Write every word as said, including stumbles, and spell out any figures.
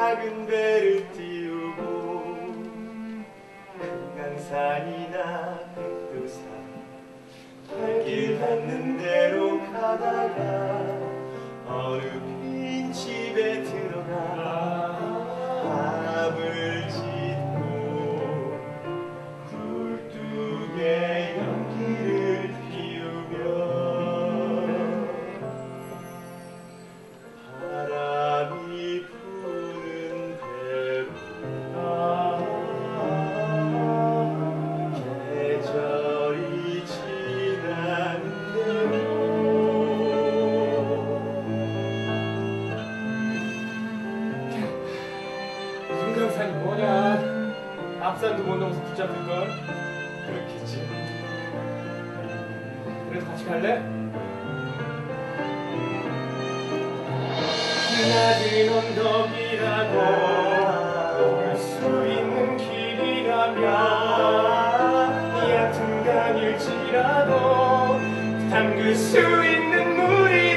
작은 배를 띄우고 금강산이나 백두산 발길 닿는 대로 가다가 어느 빈 집에 들어가 밥을 짓고 굴뚝에 연기를 피우며 바람이 부는 대로 계절이 지나는 대로 금강산이 뭐냐? 앞산도 못 넘어서 붙잡힐걸? 그렇겠지. 그래도 같이 갈래? 낮은 언덕이라고 올 수 있는 길이라면 얕은 강일지라도 담글 수 있는 물이